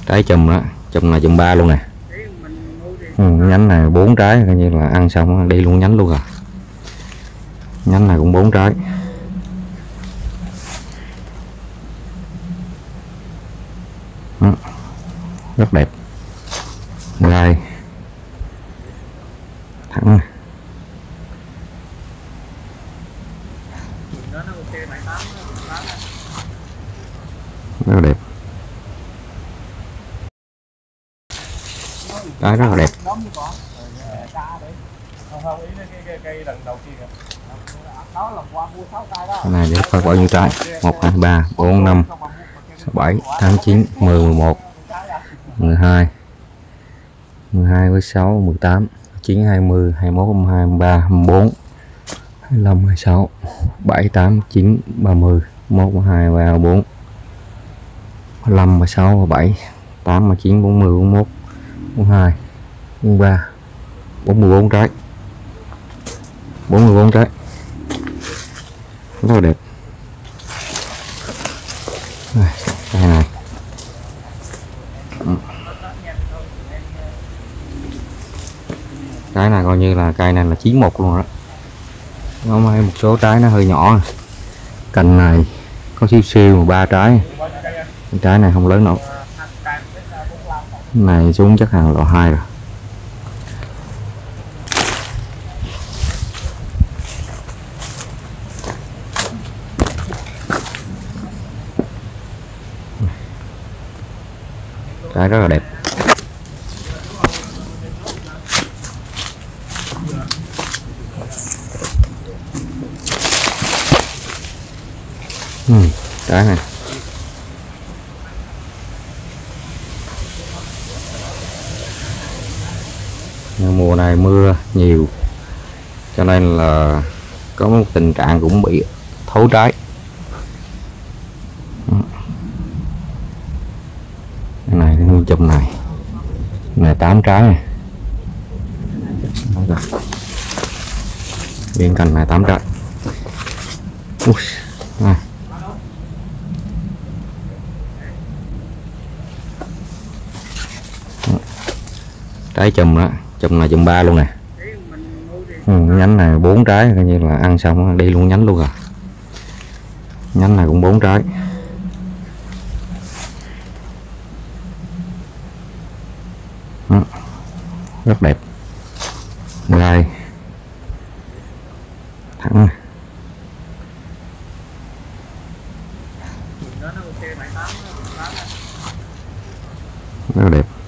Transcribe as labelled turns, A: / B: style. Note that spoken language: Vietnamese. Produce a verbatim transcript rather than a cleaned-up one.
A: Trái chùm đó, chùm là chùm ba luôn nè. Ừ, nhánh này bốn trái coi như là ăn xong đi luôn nhánh luôn rồi. Nhánh này cũng bốn trái. Đó, rất đẹp. Gai thẳng rất là đẹp. Cái rất là đẹp. Cái này để coi bao nhiêu trái. Một, hai, ba, bốn, năm, sáu, bảy, tám, chín, mười, mười một, mười hai, mười hai với sáu, mười tám, chín, hai mươi, hai mươi mốt, hai mươi hai, hai mươi ba, hai mươi bốn, hai mươi lăm, hai mươi sáu, bảy, tám, chín, ba mươi, mốt, hai, ba, bốn, hai mươi lăm, hai mươi sáu, hai mươi bảy, tám, hai mươi chín, bốn mươi, bốn mươi mốt, bốn mươi hai, bốn mươi ba, bốn mươi bốn trái. bốn mươi bốn trái. Rất là đẹp. Đây này. Cái này coi như là cây này là chín một luôn đó. Nó mới một số trái nó hơi nhỏ. Cành này có siêu siêu mà ba trái. Trái này không lớn nổi. Này xuống chắc hàng loại hai rồi. Trái rất là đẹp. Ừ, trái này mùa này mưa nhiều cho nên là có một tình trạng cũng bị thấu trái. Cái này cái nguyên chùm này này tám trái này. Viên cành này tám trái. Ui, này. Trái chùm đó, chùm là chùm ba luôn nè. Ừ, nhánh này bốn trái coi như là ăn xong đi luôn nhánh luôn rồi. Nhánh này cũng bốn trái. Đó, rất đẹp. Gai thẳng rất là đẹp.